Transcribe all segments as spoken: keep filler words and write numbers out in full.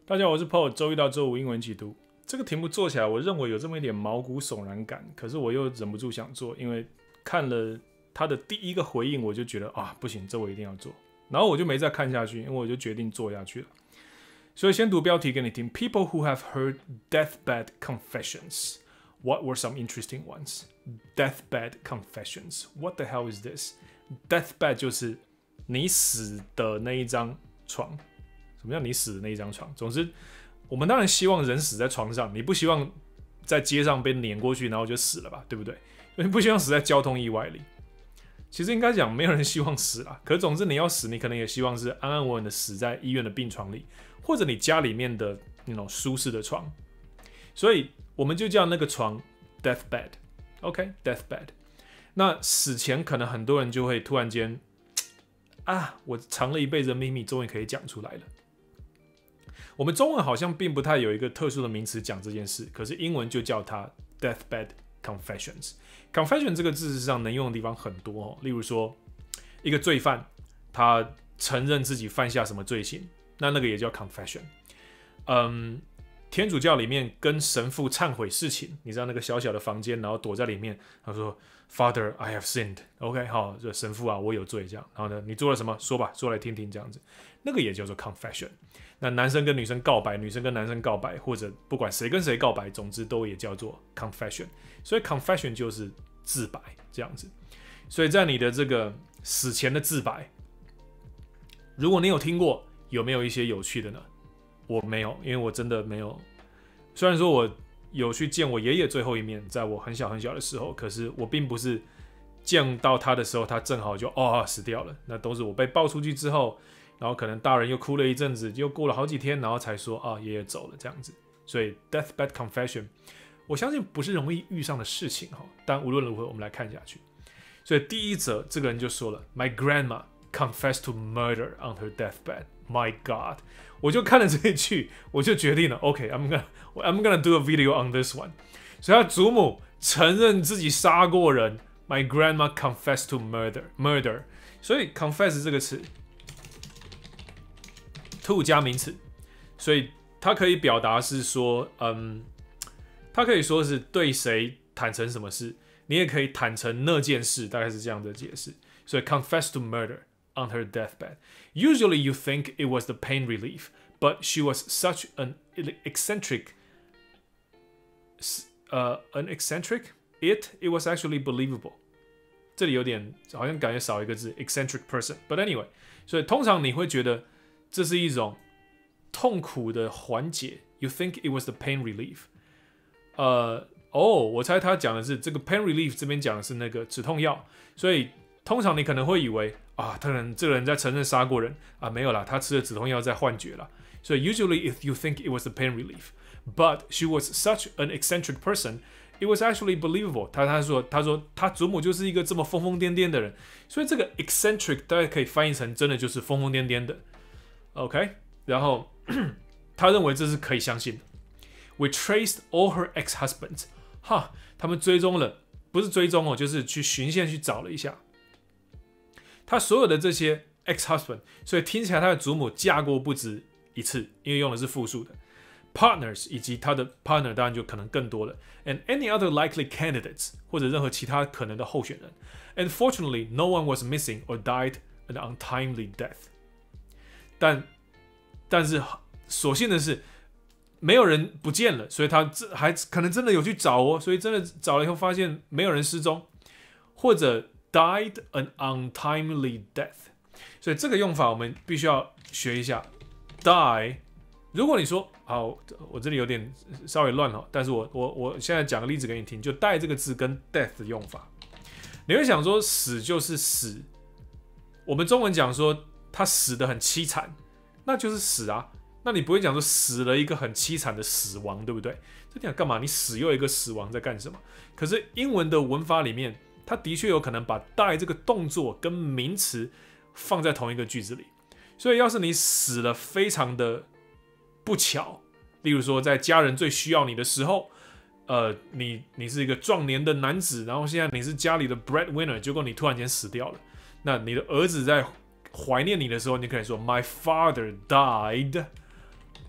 大家好，我是 Paul， 周一到周五英文一起读。这个题目做起来，我认为有这么一点毛骨悚然感，可是我又忍不住想做，因为看了他的第一个回应，我就觉得啊，不行，这我一定要做。然后我就没再看下去，因为我就决定做下去了。所以先读标题给你听 ：People who have heard deathbed confessions. What were some interesting ones? Deathbed confessions. What the hell is this? Deathbed 就是你死的那一张床。什么叫你死的那一张床？总之，我们当然希望人死在床上，你不希望在街上被碾过去，然后就死了吧，对不对？你不希望死在交通意外里。其实应该讲，没有人希望死啦。可是总之你要死，你可能也希望是安安稳稳的死在医院的病床里，或者你家里面的那种舒适的床。所以我们就叫那个床 deathbed。OK，deathbed。那死前可能很多人就会突然间，啊，我藏了一辈子的秘密，终于可以讲出来了。我们中文好像并不太有一个特殊的名词讲这件事，可是英文就叫它 deathbed confessions。confession 这个字实际上能用的地方很多哦，例如说一个罪犯他承认自己犯下什么罪行，那那个也叫 confession。嗯，天主教里面跟神父忏悔事情，你知道那个小小的房间，然后躲在里面，他说 Father, I have sinned。OK， 好，这神父啊，我有罪这样。然后呢，你做了什么？说吧，说来听听这样子。那个也叫做 confession。那男生跟女生告白，女生跟男生告白，或者不管谁跟谁告白，总之都也叫做 confession。所以 confession 就是自白这样子。所以在你的这个死前的自白，如果你有听过，有没有一些有趣的呢？我没有，因为我真的没有。虽然说我有去见我爷爷最后一面，在我很小很小的时候，可是我并不是见到他的时候，他正好就哦死掉了。那都是我被抱出去之后。然后可能大人又哭了一阵子，又过了好几天，然后才说啊，爷爷走了这样子。所以 deathbed confession， 我相信不是容易遇上的事情哈。但无论如何，我们来看下去。所以第一则，这个人就说了 ，My grandma confessed to murder on her deathbed. My God， 我就看了这一句，我就决定了 ，OK，I'm gonna I'm gonna do a video on this one。所以他祖母承认自己杀过人 ，My grandma confessed to murder murder。所以 confess 这个词。to 加名词，所以它可以表达是说，嗯，它可以说是对谁坦诚什么事，你也可以坦诚那件事，大概是这样的解释。所以 confess to murder on her deathbed. Usually you think it was the pain relief, but she was such an eccentric, uh, an eccentric. It it was actually believable. 这里有点好像感觉少一个字 eccentric person. But anyway， 所以通常你会觉得。这是一种痛苦的缓解 ，You think it was the pain relief？ 呃，哦，我猜他讲的是这个 pain relief， 这边讲的是那个止痛药，所以通常你可能会以为啊，他可能这个人在承认杀过人啊，没有啦，他吃了止痛药在幻觉啦。所以 usually if you think it was the pain relief, but she was such an eccentric person, it was actually believable 他。他说他说他祖母就是一个这么疯疯癫癫的人，所以这个 eccentric 大家可以翻译成真的就是疯疯癫癫的。OK， 然后他认为这是可以相信的。We traced all her ex-husbands， 哈，他们追踪了，不是追踪哦，就是去循线去找了一下，他所有的这些 ex-husband， 所以听起来他的祖母嫁过不止一次，因为用的是复数的 partners， 以及他的 partner 当然就可能更多了 ，and any other likely candidates 或者任何其他可能的候选人 ，and fortunately no one was missing or died an untimely death。但但是所幸的是，没有人不见了，所以他还可能真的有去找哦，所以真的找了以后发现没有人失踪，或者 died an untimely death， 所以这个用法我们必须要学一下。die， 如果你说好，我这里有点稍微乱了，但是我我我现在讲个例子给你听，就 die 这个字跟 death 的用法，你会想说死就是死，我们中文讲说。他死得很凄惨，那就是死啊。那你不会讲说死了一个很凄惨的死亡，对不对？这讲干嘛？你死又一个死亡在干什么？可是英文的文法里面，它的确有可能把 die 这个动作跟名词放在同一个句子里。所以要是你死了非常的不巧，例如说在家人最需要你的时候，呃，你你是一个壮年的男子，然后现在你是家里的 breadwinner， 结果你突然间死掉了，那你的儿子在怀念你的时候，你可以说 My father died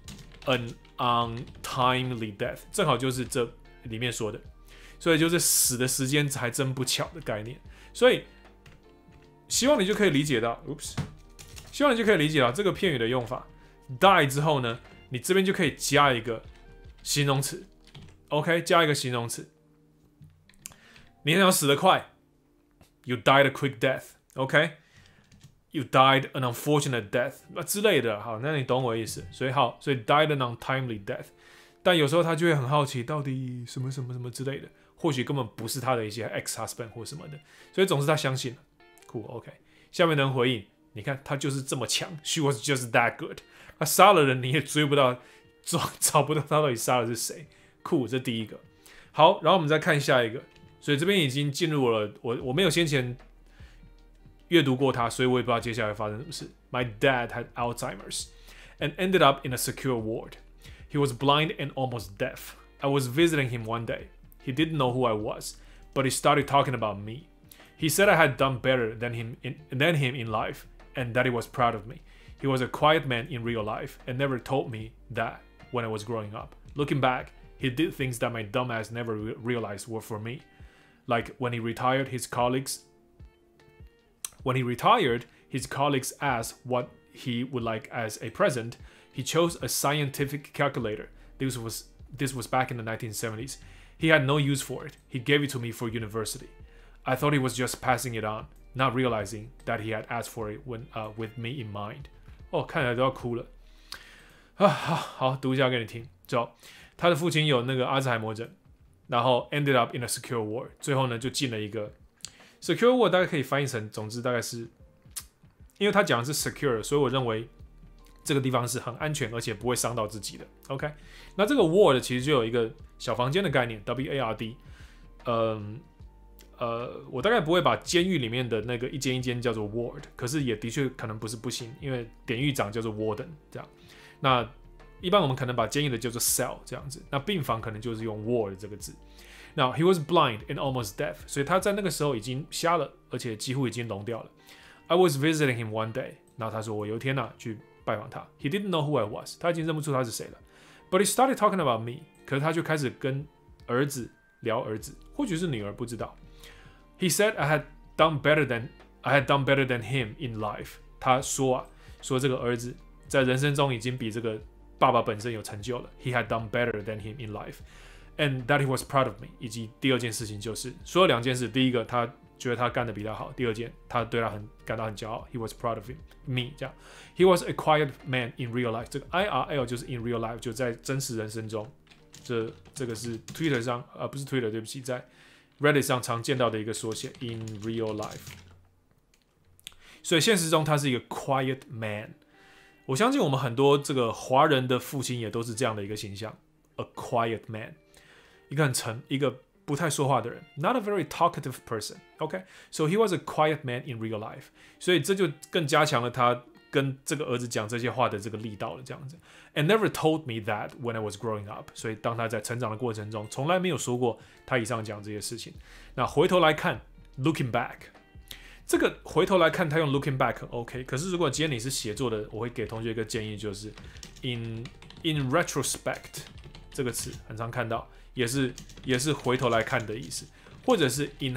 an untimely death， 正好就是这里面说的，所以就是死的时间还真不巧的概念。所以希望你就可以理解到 ，oops， 希望你就可以理解到这个片语的用法。die 之后呢，你这边就可以加一个形容词 ，OK， 加一个形容词。你很想死得快 ，you died a quick death，OK，you died an unfortunate death 之类的。好，那你懂我意思。所以好，所以 died an untimely death。但有时候他就会很好奇，到底什么什么什么之类的，或许根本不是他的一些 ex husband 或什么的。所以总之他相信了，酷 ，OK。下面的人回应，你看他就是这么强 ，she was just that good。他杀了人，你也追不到，找找不到他到底杀的是谁，酷，这第一个。好，然后我们再看下一个。所以这边已经进入了我我没有先前阅读过它，所以我也不知道接下来发生什么事。My dad had Alzheimer's and ended up in a secure ward. He was blind and almost deaf. I was visiting him one day. He didn't know who I was, but he started talking about me. He said I had done better than him in, than him in life, and that he was proud of me. He was a quiet man in real life and never told me that when I was growing up. Looking back, he did things that my dumbass never re realized were for me. Like when he retired, his colleagues when he retired, his colleagues asked what he would like as a present. He chose a scientific calculator. This was this was back in the nineteen seventies. He had no use for it. He gave it to me for university. I thought he was just passing it on, not realizing that he had asked for it when uh, with me in mind. 哦，看起来都要哭了。啊，好，好，读一下给你听。走，他的父亲有那个阿兹海默症。然后 ended up in a secure ward， 最后呢就进了一个 secure ward， 大概可以翻译成，总之大概是，因为他讲的是 secure， 所以我认为这个地方是很安全，而且不会伤到自己的。OK， 那这个 ward 其实就有一个小房间的概念 ，W A R D， 嗯呃，我大概不会把监狱里面的那个一间一间叫做 ward， 可是也的确可能不是不行，因为典狱长叫做 warden 这样，那。一般我们可能把监狱的叫做 cell 这样子，那病房可能就是用 ward 这个字。Now he was blind and almost deaf， 所以他在那个时候已经瞎了，而且几乎已经聋掉了。I was visiting him one day， 然后他说我有一天啊去拜访他。He didn't know who I was， 他已经认不出他是谁了。But he started talking about me， 可是他就开始跟儿子聊儿子，或许是女儿不知道。He said I had done better than I had done better than him in life。他说啊，说这个儿子在人生中已经比这个爸爸本身有成就了 ，He had done better than him in life, and that he was proud of me。以及第二件事情就是说了两件事，第一个他觉得他干得比他好，第二件他对他很感到很骄傲 ，He was proud of him, me 这样。He was a quiet man in real life， 这个 I R L 就是 in real life， 就在真实人生中。这这个是 Twitter 上，呃，不是 Twitter， 对不起，在 Reddit 上常见到的一个缩写 in real life。所以现实中他是一个 quiet man。我相信我们很多这个华人的父亲也都是这样的一个形象 ，a quiet man， 一个很沉、一个不太说话的人 ，not a very talkative person。OK， so he was a quiet man in real life， 所以这就更加强了他跟这个儿子讲这些话的这个力道了，这样子。And never told me that when I was growing up， 所以当他在成长的过程中，从来没有说过他以上讲这些事情。那回头来看 ，looking back。这个回头来看，他用 looking back 很 OK。可是如果今天你是写作的，我会给同学一个建议，就是 in in retrospect 这个词很常看到，也是也是回头来看的意思，或者是 in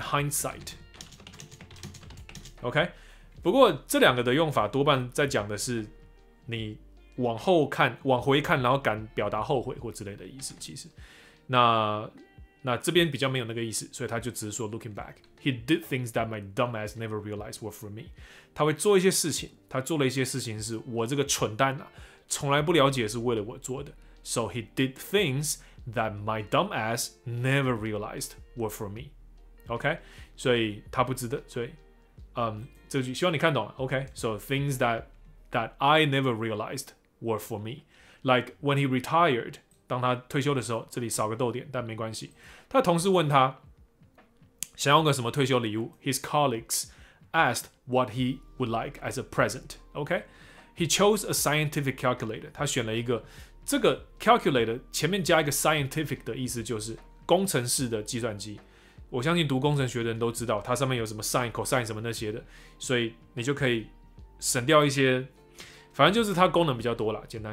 hindsight。OK， 不过这两个的用法多半在讲的是你往后看、往回看，然后敢表达后悔或之类的意思。其实，那。那这边比较没有那个意思，所以他就只是说 looking back, he did things that my dumbass never realized were for me。他会做一些事情，他做了一些事情是我这个蠢蛋啊，从来不了解是为了我做的。So he did things that my dumbass never realized were for me。OK， 所以他不值得，所以嗯，这句希望你看懂了。OK，so、okay? things that that I never realized were for me, like when he retired。当他退休的时候，这里少个逗点，但没关系。他的同事问他想要个什么退休礼物 ，His colleagues asked what he would like as a present. OK, he chose a scientific calculator. 他选了一个这个 calculator 前面加一个 scientific 的意思就是工程式的计算机。我相信读工程学的人都知道，它上面有什么 sin、cosine 什么那些的，所以你就可以省掉一些。反正就是它功能比较多啦，简单说。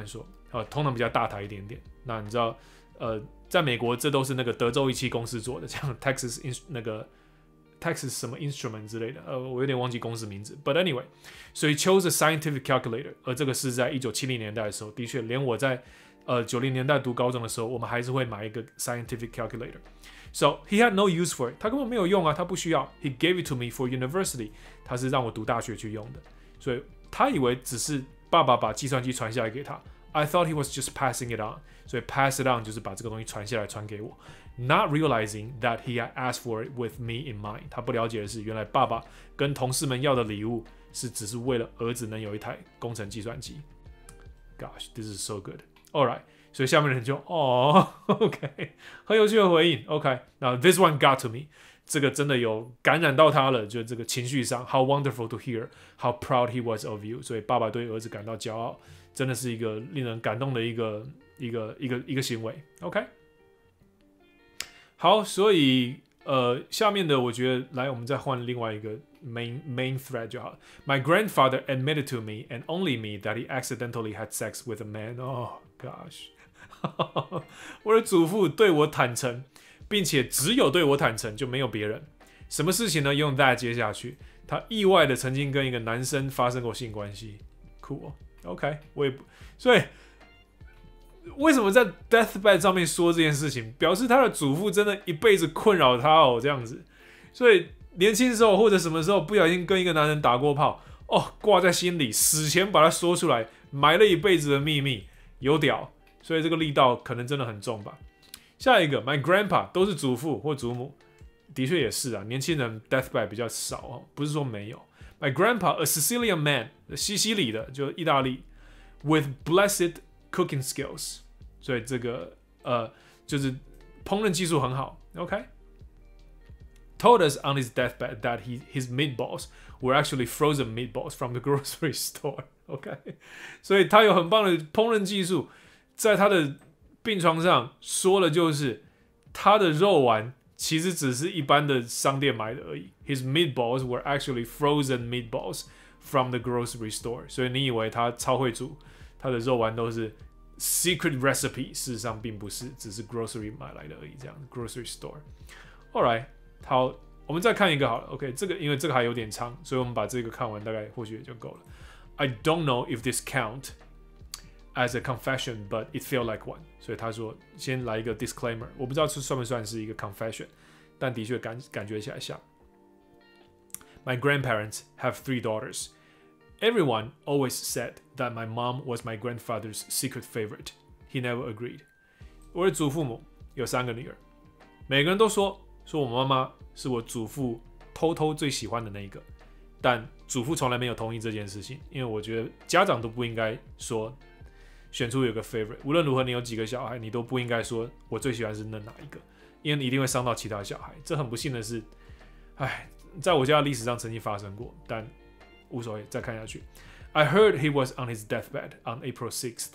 啊，通常比较大台一点点。那你知道，呃，在美国这都是那个德州仪器公司做的，像 Texas 那个 Texas 什么 Instrument 之类的，呃，我有点忘记公司名字。But anyway， 所以 chose a scientific calculator， 而这个是在一九七零年代的时候，的确，连我在呃九零年代读高中的时候，我们还是会买一个 scientific calculator。So he had no use for it， 他根本没有用啊，他不需要。He gave it to me for university， 他是让我读大学去用的，所以他以为只是爸爸把计算机传下来给他。I thought he was just passing it on， 所以 pass it on 就是把这个东西传下来传给我。Not realizing that he had asked for it with me in mind， 他不了解的是，原来爸爸跟同事们要的礼物是只是为了儿子能有一台工程计算机。Gosh, this is so good. All right. 所以下面的人就哦 ，OK， 很有趣的回应 ，OK。那 this one got to me， 这个真的有感染到他了，就这个情绪上 ，How wonderful to hear how proud he was of you。所以爸爸对儿子感到骄傲，真的是一个令人感动的一个一个一个一个行为 ，OK。好，所以呃，下面的我觉得来，我们再换另外一个 main main thread 就好了。My grandfather admitted to me and only me that he accidentally had sex with a man. Oh gosh. 我的祖父对我坦诚，并且只有对我坦诚，就没有别人。什么事情呢？用 that 接下去，他意外的曾经跟一个男生发生过性关系。Cool， OK， 我也不，所以为什么在 deathbed 上面说这件事情，表示他的祖父真的一辈子困扰他哦，这样子。所以年轻时候或者什么时候不小心跟一个男人打过炮，哦，挂在心里，死前把它说出来，埋了一辈子的秘密，有屌。所以这个力道可能真的很重吧。下一个 ，my grandpa 都是祖父或祖母，的确也是啊。年轻人 deathbed 比较少哦，不是说没有。My grandpa, a Sicilian man， 西西里的，就意大利 ，with blessed cooking skills， 所以这个呃就是烹饪技术很好。OK，told us on his deathbed that he his meatballs were actually frozen meatballs from the grocery store。OK， 所以他有很棒的烹饪技术。在他的病床上说的就是他的肉丸其实只是一般的商店买的而已。His meatballs were actually frozen meatballs from the grocery store。所以你以为他超会煮，他的肉丸都是 secret recipe， 事实上并不是，只是 grocery 买来的而已。这样 grocery store。All right， 好，我们再看一个好了。OK， 这个因为这个还有点长，所以我们把这个看完，大概或许也就够了。I don't know if this count。As a confession, but it felt like one. 所以他说，先来一个 disclaimer， 我不知道这算不算是一个 confession， 但的确感感觉起来像。My grandparents have three daughters. Everyone always said that my mom was my grandfather's secret favorite. He never agreed. 我的祖父母有三个女儿，每个人都说说我妈妈是我祖父偷偷最喜欢的那一个，但祖父从来没有同意这件事情，因为我觉得家长都不应该说。选出有个 favorite， 无论如何你有几个小孩，你都不应该说我最喜欢是那哪一个，因为你一定会伤到其他小孩。这很不幸的是，哎，在我家的历史上曾经发生过，但无所谓，再看下去。I heard he was on his deathbed on April sixth.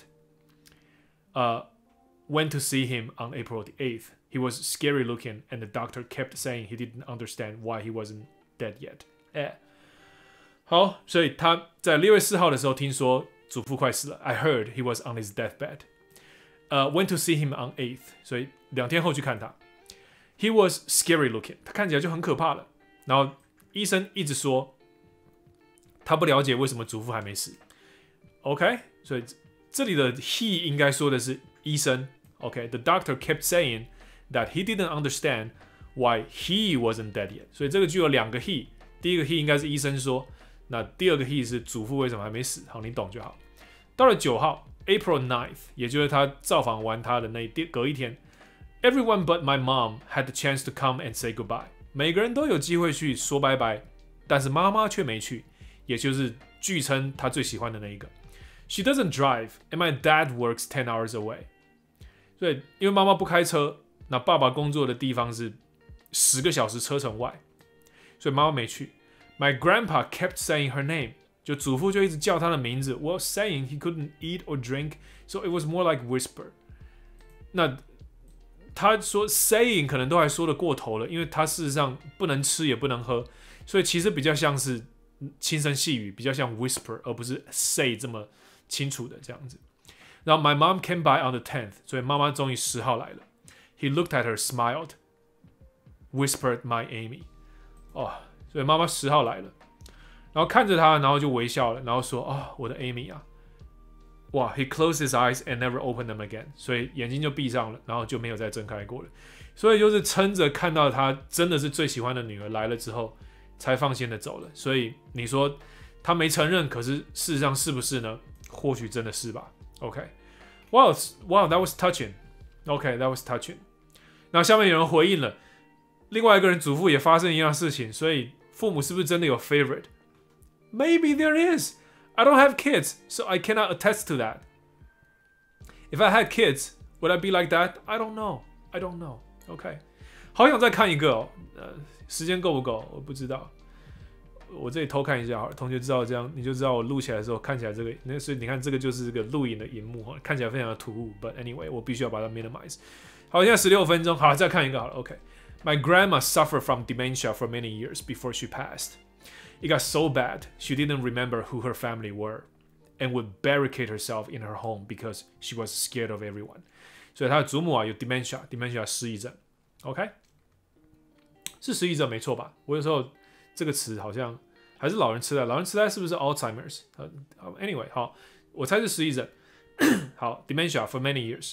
Uh, went to see him on April the eighth. He was scary looking, and the doctor kept saying he didn't understand why he wasn't dead yet. 哎，好，所以他在六月四号的时候听说。祖父快死了 I heard he was on his deathbed. Uh, went to see him on eighth. 所以两天后去看他。He was scary looking. 他看起来就很可怕了。然后医生一直说，他不了解为什么祖父还没死。OK， 所以这里的 he 应该说的是医生。OK，the doctor kept saying that he didn't understand why he wasn't dead yet. 所以这个句有两个 he， 第一个 he 应该是医生说。那第二个 he 是祖父为什么还没死？好，你懂就好。到了九号 ，April ninth， 也就是他造访完他的那一隔一天 ，Everyone but my mom had the chance to come and say goodbye。每个人都有机会去说拜拜，但是妈妈却没去，也就是据称他最喜欢的那一个。She doesn't drive, and my dad works ten hours away。所以因为妈妈不开车，那爸爸工作的地方是十个小时车程外，所以妈妈没去。My grandpa kept saying her name， 就祖父就一直叫她的名字 ，while saying he couldn't eat or drink, so it was more like whisper。那他说 saying 可能都还说得过头了，因为他事实上不能吃也不能喝，所以其实比较像是轻声细语，比较像 whisper， 而不是 say 这么清楚的这样子。 然后 my mom came by on the tenth， 所以妈妈终于十号来了。He looked at her, smiled, whispered, "My Amy." 哦，所以妈妈十号来了，然后看着她，然后就微笑了，然后说：“哦，我的 Amy 啊。”哇 ，He closed his eyes and never opened them again， 所以眼睛就闭上了，然后就没有再睁开过了。所以就是撑着看到他真的是最喜欢的女儿来了之后，才放心的走了。所以你说他没承认，可是事实上是不是呢？或许真的是吧。OK，Wow， wow, that was touching。OK，that was touching。那下面有人回应了，另外一个人祖父也发生一样的事情，所以父母是不是真的有 favorite？Maybe there is. I don't have kids, so I cannot attest to that. If I had kids, would I be like that? I don't know. I don't know. OK， 好想再看一个哦，呃，时间够不够？我不知道。我这里偷看一下好了，同学知道这样，你就知道我录起来的时候看起来这个，那所以你看这个就是这个录影的荧幕哈，看起来非常的突兀。But anyway， 我必须要把它 minimize。好，现在十六分钟，好，再看一个好了。OK，My grandma suffered from dementia for many years before she passed. It got so bad she didn't remember who her family were, and would barricade herself in her home because she was scared of everyone. 所以她的祖母啊有 dementia，dementia 失忆症。OK， 是失忆症没错吧？我有时候这个词好像还是老人痴呆，老人痴呆是不是 Alzheimer's？ 呃 ，anyway， 好，我猜是失忆症。好 ，dementia for many years.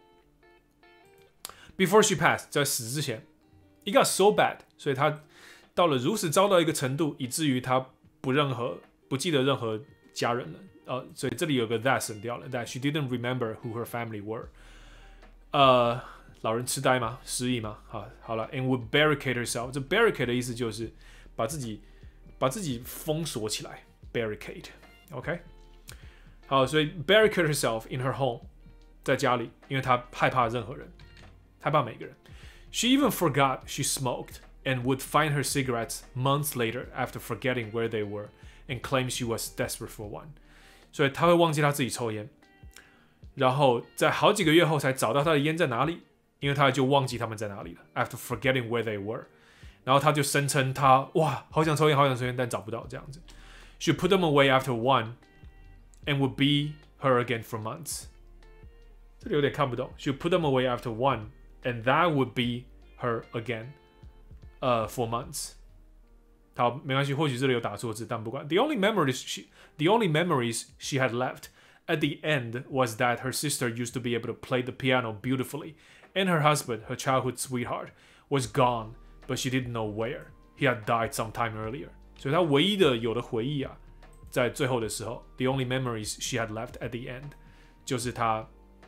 Before she passed， 在死之前 ，it got so bad， 所以她到了如此糟到一个程度，以至于她不任何不记得任何家人了。呃，所以这里有个 that 省掉了 ，that she didn't remember who her family were。呃，老人痴呆吗？失忆吗？好，好了 ，and would barricade herself。这 barricade 的意思就是把自己把自己封锁起来 ，barricade。OK， 好，所以 barricade herself in her home， 在家里，因为她害怕任何人，害怕每个人。She even forgot she smoked and would find her cigarettes months later after forgetting where they were and claim she was desperate for one。所以她会忘记她自己抽烟。然后在好几个月后才找到他的烟在哪里，因为他就忘记他们在哪里了。After forgetting where they were， 然后他就声称他哇，好想抽烟，好想抽烟，但找不到这样子。She put them away after one, and would be her again for months。这里有点看不懂。She put them away after one, and that would be her again, 呃、uh, for months。好，没关系，或许这里有打错字，但不管。The only memories she, the only memories she had left.At the end was that her sister used to be able to play the piano beautifully, and her husband, her childhood sweetheart, was gone, but she didn't know where. He had died some time earlier. 所以她唯一的有的回忆啊，在最后的时候 ，the only memories she had left at the end， 就是她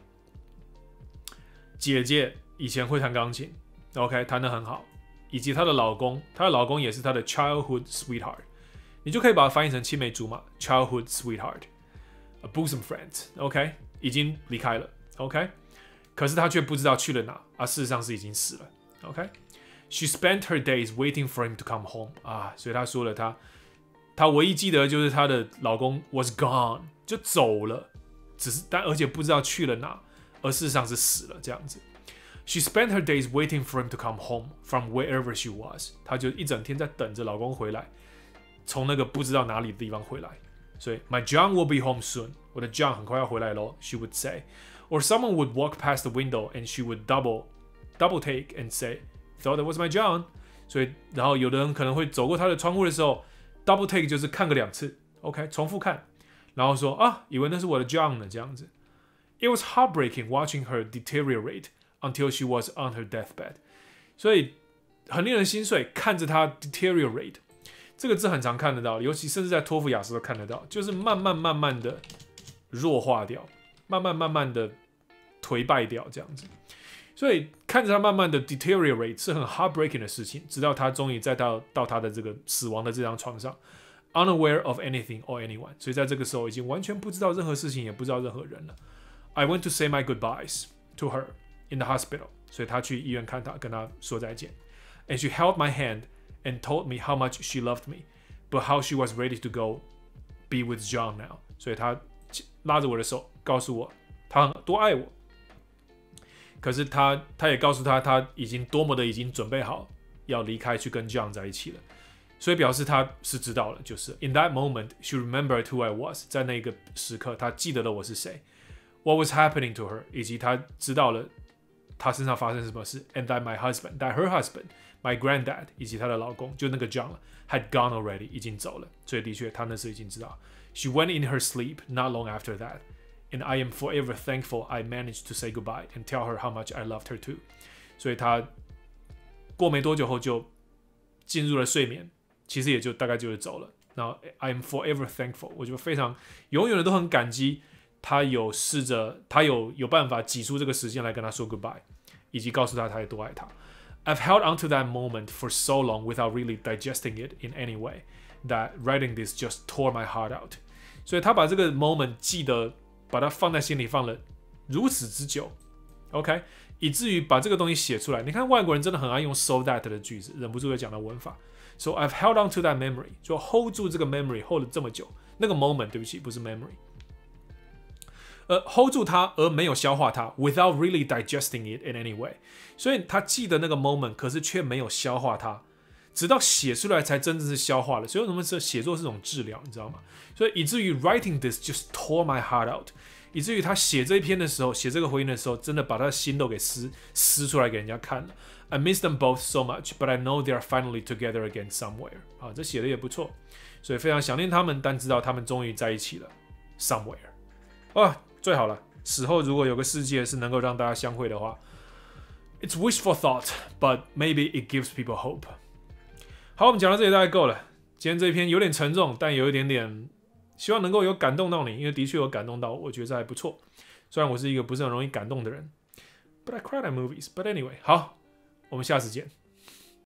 姐姐以前会弹钢琴 ，OK， 弹得很好，以及她的老公，她的老公也是她的 childhood sweetheart， 你就可以把它翻译成青梅竹马 ，childhood sweetheart。A bosom friend, OK， 已经离开了 ，OK， 可是他却不知道去了哪，啊，事实上是已经死了 ，OK。She spent her days waiting for him to come home， 啊，所以她说了她，她唯一记得就是她的老公 was gone， 就走了，只是但而且不知道去了哪，而事实上是死了这样子。She spent her days waiting for him to come home from wherever she was， 她就一整天在等着老公回来，从那个不知道哪里的地方回来。所以 My John will be home soon. 我的 John 很快要回来咯 She would say. Or someone would walk past the window and she would double, double take and say, Thought that was my John. 所以然后有的人可能会走过他的窗户的时候 double take 就是看个两次 OK 重复看然后说啊以为那是我的 John 呢这样子 It was heartbreaking watching her deteriorate until she was on her deathbed. 所以很令人心碎看着她 deteriorate这个字很常看得到，尤其甚至在托福雅思都看得到，就是慢慢慢慢的弱化掉，慢慢慢慢的颓败掉这样子。所以看着他慢慢的 deteriorate 是很 heartbreaking 的事情，直到他终于再到到他的这个死亡的这张床上 ，unaware of anything or anyone。所以在这个时候已经完全不知道任何事情，也不知道任何人了。I went to say my goodbyes to her in the hospital。所以他去医院看他，跟他说再见。And she held my hand.And told me how much she loved me, but how she was ready to go be with John now. 所以她拉着我的手，告诉我她多爱我。可是她，她也告诉她，她已经多么的已经准备好要离开，去跟 John 在一起了。所以表示她是知道了，就是 In that moment, she remembered who I was. 在那个时刻，她记得了我是谁。 what was happening to her， 以及他知道了他身上发生什么事 ，and that my husband, that her husband, my granddad 以及她的老公，就那个 John 了 ，had gone already 已经走了，所以的确他那时已经知道。She went in her sleep not long after that, and I am forever thankful I managed to say goodbye and tell her how much I loved her too。所以他过没多久后就进入了睡眠，其实也就大概就是走了。然后 I am forever thankful， 我就非常永远的都很感激。他有试着，他有有办法挤出这个时间来跟他说 goodbye， 以及告诉他他有多爱他。I've held onto that moment for so long without really digesting it in any way that writing this just tore my heart out。所以他把这个 moment 记得，把它放在心里放了如此之久 ，OK， 以至于把这个东西写出来。你看外国人真的很爱用 so that 的句子，忍不住会讲到文法。So I've held onto that memory， 就 hold 住这个 memory，hold 了这么久，那个 moment 对不起，不是 memory。呃 hold 住它而没有消化它 ，without really digesting it in any way， 所以他记得那个 moment， 可是却没有消化它，直到写出来才真正是消化了。所以我们说写作是种治疗，你知道吗？所以以至于 writing this just tore my heart out， 以至于他写这一篇的时候，写这个回应的时候，真的把他的心都给撕撕出来给人家看了。I miss them both so much, but I know they are finally together again somewhere。啊，这写的也不错，所以非常想念他们，但知道他们终于在一起了 somewhere。啊。最好了，死后如果有个世界是能够让大家相会的话 ，It's wishful thought, but maybe it gives people hope。好，我们讲到这里大概够了。今天这一篇有点沉重，但有一点点，希望能够有感动到你，因为的确有感动到我，我觉得这还不错。虽然我是一个不是很容易感动的人 ，But I cry at movies. But anyway， 好，我们下次见。